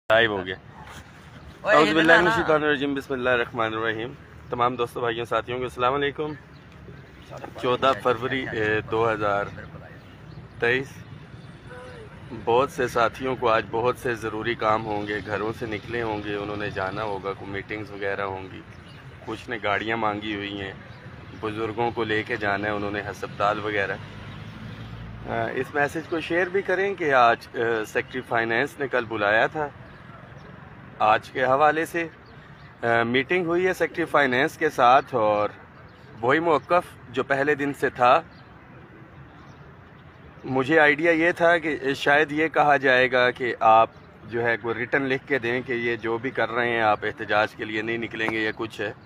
Live ہو گیا۔ اعوذ باللہ من الشیطان الرجیم، بسم اللہ الرحمن الرحیم۔ تمام دوستوں بھائیوں ساتھیوں کو السلام علیکم۔ 14 فروری 2023۔ بہت سے ساتھیوں کو آج بہت سے ضروری کام ہوں گے، گھروں سے نکلے ہوں گے، انہوں نے جانا ہوگا، کوئی میٹنگز وغیرہ ہوں گی، کچھ نے گاڑیاں مانگی ہوئی ہیں، بزرگوں کو لے کے جانا ہے انہوں نے ہسپتال وغیرہ۔ اس میسج کو شیئر بھی کریں کہ آج سیکٹری فائنینس نے کل بلایا تھا، آج کے حوالے سے میٹنگ ہوئی ہے سیکٹری فائنینس کے ساتھ، اور وہی موقف جو پہلے دن سے تھا۔ مجھے آئیڈیا یہ تھا کہ شاید یہ کہا جائے گا کہ آپ جو ہے کوئی ریٹن لکھ کے دیں کہ یہ جو بھی کر رہے ہیں آپ احتجاج کے لیے نہیں نکلیں گے یا کچھ ہے،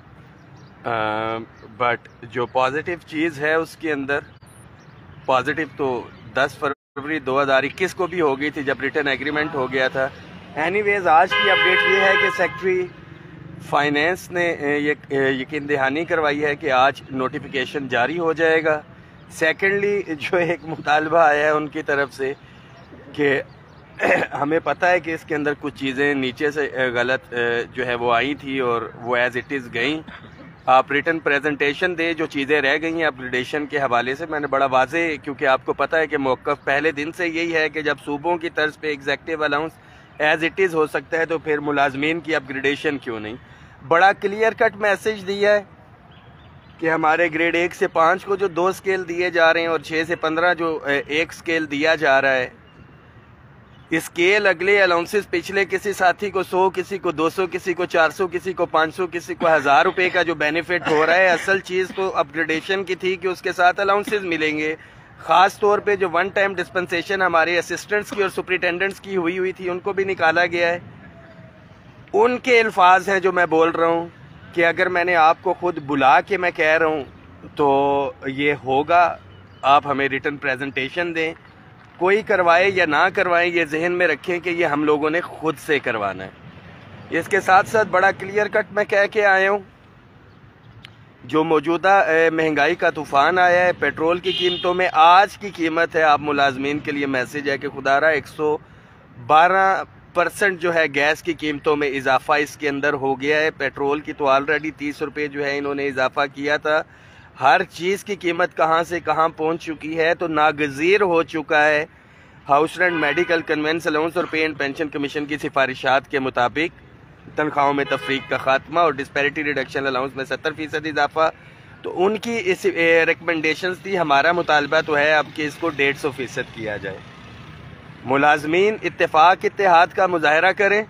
بٹ جو پازیٹیو چیز ہے اس کے اندر، پازیٹیو تو 10 فروری 2021 کو بھی ہو گئی تھی جب ریٹن ایگریمنٹ ہو گیا تھا۔ اینی ویز آج کی اپڈیٹ یہ ہے کہ سیکٹری فائنینس نے یقین دہانی کروائی ہے کہ آج نوٹیفیکیشن جاری ہو جائے گا۔ سیکنڈلی جو ایک مطالبہ آیا ہے ان کی طرف سے کہ ہمیں پتہ ہے کہ اس کے اندر کچھ چیزیں نیچے سے غلط جو ہے وہ آئی تھی اور وہ ایز اٹ از گئیں، آپ ریٹن پریزنٹیشن دیں جو چیزیں رہ گئی ہیں اپگریڈیشن کے حوالے سے۔ میں نے بڑا واضح، کیونکہ آپ کو پتہ ہے کہ موقف پہلے دن سے یہی ہے کہ جب صوبوں کی طرز پہ executive allowance as it is ہو سکتا ہے تو پھر ملازمین کی اپگریڈیشن کیوں نہیں۔ بڑا کلیئر کٹ میسج دیا ہے کہ ہمارے گریڈ 1 سے 5 کو جو 2 سکیل دیے جا رہے ہیں اور 6 سے 15 جو 1 سکیل دیا جا رہا ہے، اسکیل اگلے الاؤنسز پچھلے کسی ساتھی کو 100، کسی کو 200، کسی کو 400، کسی کو 500، کسی کو 1000 روپے کا جو بینیفٹ ہو رہا ہے، اصل چیز تو اپگریڈیشن کی تھی کہ اس کے ساتھ الاؤنسز ملیں گے۔ خاص طور پہ جو ون ٹائم ڈسپنسیشن ہمارے اسسٹنٹس کی اور سپرنٹینڈنٹس کی ہوئی تھی ان کو بھی نکالا گیا ہے۔ ان کے الفاظ ہیں جو میں بول رہا ہوں کہ اگر میں نے آپ کو خود بلا کے میں کہہ رہا ہوں تو یہ ہوگا، آپ ہمیں ریٹن پریزنٹیشن دیں، کوئی کروائے یا نہ کروائیں یہ ذہن میں رکھیں کہ یہ ہم لوگوں نے خود سے کروانا ہے۔ اس کے ساتھ ساتھ بڑا کلیئر کٹ میں کہہ کے آیا ہوں، جو موجودہ مہنگائی کا طوفان آیا ہے پیٹرول کی قیمتوں میں، آج کی قیمت ہے، آپ ملازمین کے لیے میسج ہے کہ خدا را 112% جو ہے گیس کی قیمتوں میں اضافہ اس کے اندر ہو گیا ہے۔ پیٹرول کی تو آلریڈی 30 روپے جو ہے انہوں نے اضافہ کیا تھا، ہر چیز کی قیمت کہاں سے کہاں پہنچ چکی ہے تو ناگزیر ہو چکا ہے۔ House rent, medical, conveyance allowance اور پے اینڈ پینشن کمیشن کی سفارشات کے مطابق تنخواہوں میں تفریق کا خاتمہ اور ڈسپیرٹی ریڈکشن الاؤنس میں 70% اضافہ، تو ان کی اس ریکمنڈیشنز تھی۔ ہمارا مطالبہ تو ہے اب کہ اس کو 150% کیا جائے۔ ملازمین اتفاق اتحاد کا مظاہرہ کریں،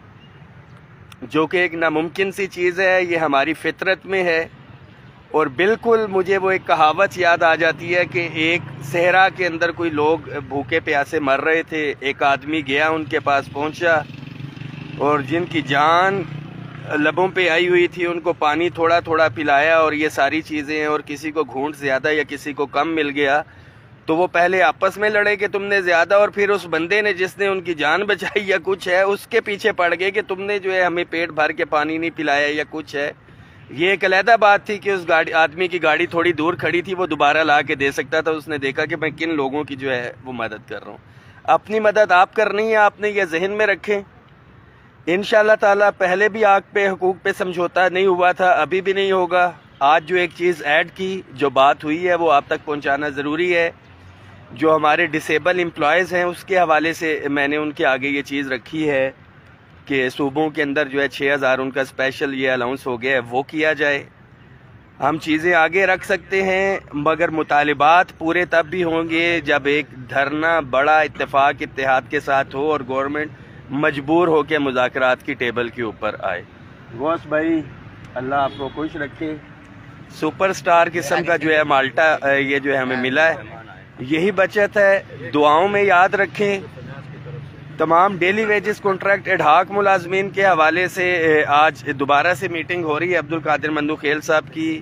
جو کہ ایک ناممکن سی چیز ہے، یہ ہماری فطرت میں ہے۔ اور بالکل مجھے وہ ایک کہاوت یاد آ جاتی ہے کہ ایک صحرا کے اندر کوئی لوگ بھوکے پیاسے مر رہے تھے، ایک آدمی گیا ان کے پاس پہنچا اور جن کی جان لبوں پہ آئی ہوئی تھی ان کو پانی تھوڑا تھوڑا پلایا اور یہ ساری چیزیں، اور کسی کو گھونٹ زیادہ یا کسی کو کم مل گیا تو وہ پہلے آپس میں لڑے کہ تم نے زیادہ، اور پھر اس بندے نے جس نے ان کی جان بچائی یا کچھ ہے اس کے پیچھے پڑ گئے کہ تم نے جو ہے ہمیں پیٹ بھر کے پانی نہیں پلایا یا کچھ ہے۔ یہ ایک علیحدہ بات تھی کہ اس آدمی کی گاڑی تھوڑی دور کھڑی تھی، وہ دوبارہ لا کے دے سکتا تھا، اس نے دیکھا کہ میں کن لوگوں کی جو ہے وہ مدد کر رہا ہوں۔ اپنی مدد آپ کرنی ہے، آپ نے یہ ذہن میں رکھیں۔ انشاءاللہ تعالیٰ پہلے بھی آگ پہ حقوق پہ سمجھوتا نہیں ہوا تھا، ابھی بھی نہیں ہوگا۔ آج جو ایک چیز ایڈ کی، جو بات ہوئی ہے وہ آپ تک پہنچانا ضروری ہے۔ جو ہمارے ڈسیبل امپلائیز ہیں اس کے حوالے سے میں نے ان کے آگے یہ چیز رکھی ہے کہ صوبوں کے اندر جو ہے 6000 ان کا اسپیشل یہ الاؤنس ہو گیا ہے، وہ کیا جائے۔ ہم چیزیں آگے رکھ سکتے ہیں مگر مطالبات پورے تب بھی ہوں گے جب ایک دھرنا بڑا اتفاق اتحاد کے ساتھ ہو اور گورنمنٹ مجبور ہو کے مذاکرات کی ٹیبل کے اوپر آئے۔ غوث بھائی اللہ آپ کو خوش رکھے، سپر سٹار قسم کا جو ہے مالٹا یہ جو ہے ہمیں ملا ہے، یہی بچت ہے۔ دعاؤں میں یاد رکھیں۔ تمام ڈیلی ویجز کانٹریکٹ ایڈ-ہاک ملازمین کے حوالے سے آج دوبارہ سے میٹنگ ہو رہی ہے عبدالقادر مندوخیل صاحب کی۔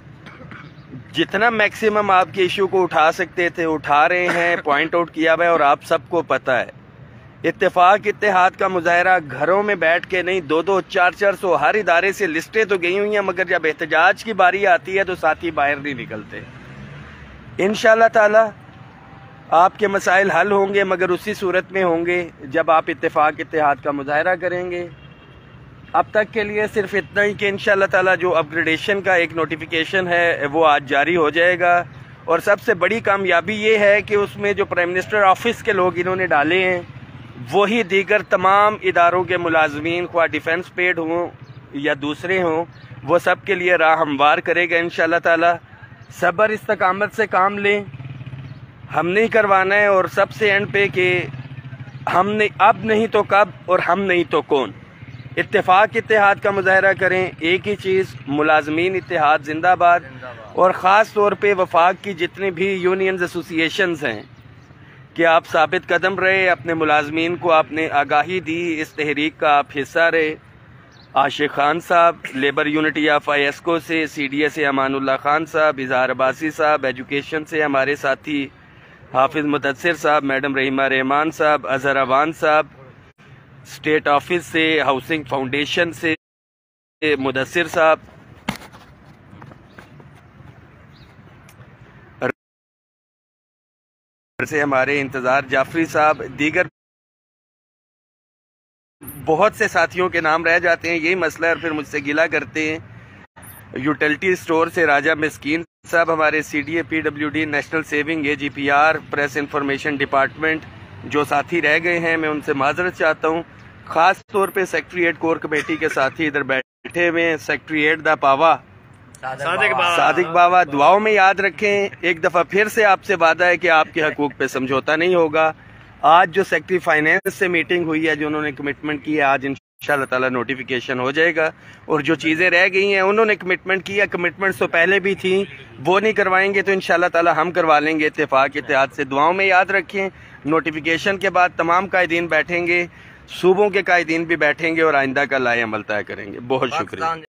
جتنا میکسیمم آپ کے ایشو کو اٹھا سکتے تھے اٹھا رہے ہیں، پوائنٹ آؤٹ کیا ہوا ہے اور آپ سب کو پتہ ہے۔ اتفاق اتحاد کا مظاہرہ گھروں میں بیٹھ کے نہیں، 200 400 ہر ادارے سے لسٹیں تو گئی ہوئی ہیں، مگر جب احتجاج کی باری آتی ہے تو ساتھی باہر نہیں نکلتے۔ انشاءاللہ تعالی آپ کے مسائل حل ہوں گے، مگر اسی صورت میں ہوں گے جب آپ اتفاق اتحاد کا مظاہرہ کریں گے۔ اب تک کے لیے صرف اتنا ہی کہ انشاءاللہ تعالی جو اپ گریڈیشن کا ایک نوٹیفیکیشن ہے وہ آج جاری ہو جائے گا، اور سب سے بڑی کامیابی یہ ہے کہ اس میں جو پرائم منسٹر آفس کے لوگ انہوں نے ڈالے ہیں وہی دیگر تمام اداروں کے ملازمین، خواہ ڈیفنس پیڈ ہوں یا دوسرے ہوں، وہ سب کے لیے راہ ہموار کرے گا انشاءاللہ تعالی۔ صبر استقامت سے کام لیں، ہم نہیں کروانا ہے، اور سب سے اینڈ پہ کہ ہم نے اب نہیں تو کب اور ہم نہیں تو کون، اتفاق اتحاد کا مظاہرہ کریں۔ ایک ہی چیز، ملازمین اتحاد زندہ باد، اور خاص طور پہ وفاق کی جتنے بھی یونینز ایسوسییشنز ہیں کہ آپ ثابت قدم رہے، اپنے ملازمین کو آپ نے آگاہی دی، اس تحریک کا آپ حصہ رہے۔ عاشق خان صاحب لیبر یونٹی آف ایسکو سے، سی ڈی ایس سے امان اللہ خان صاحب، اظہار عباسی صاحب ایجوکیشن سے، ہمارے ساتھی حافظ مدثر صاحب، میڈم رحیمہ رحمان صاحب، اظہر اوان صاحب، اسٹیٹ آفس سے، ہاؤسنگ فاؤنڈیشن سے مدثر صاحب، سے ہمارے انتظار جعفری صاحب، دیگر بہت سے ساتھیوں کے نام رہ جاتے ہیں، یہی مسئلہ ہے اور پھر مجھ سے گلہ کرتے ہیں۔ یوٹیلٹی سٹور سے راجہ مسکین صاحب، ہمارے C D A P W D national saving A G P R press information department جو ساتھی رہ گئے ہیں میں ان سے معذرت چاہتا ہوں۔ خاص طور پہ سیکٹریٹ کور کمیٹی کے ساتھی ادھر بیٹھے ہوئے ہیں، سیکٹریٹ دا پاوا صادق باوا، دعاؤں میں یاد رکھیں۔ ایک دفعہ پھر سے آپ سے وعدہ ہے کہ آپ کے حقوق پہ سمجھوتا نہیں ہوگا۔ آج جو سیکٹری فائنینس سے میٹنگ ہوئی ہے، جو انہوں نے کمٹمنٹ کی ہے، آج انشاءاللہ تعالی نوٹیفیکیشن ہو جائے گا، اور جو چیزیں رہ گئی ہیں انہوں نے کمٹمنٹ کی ہے، کمٹمنٹس تو پہلے بھی تھیں، وہ نہیں کروائیں گے تو انشاءاللہ تعالی ہم کروا لیں گے اتفاق اتحاد سے۔ دعاؤں میں یاد رکھیں۔ نوٹیفیکیشن کے بعد تمام قائدین بیٹھیں گے، صوبوں کے قائدین بھی بیٹھیں گے اور آئندہ کا لائحہ عمل طے کریں گے۔ بہت شکریہ۔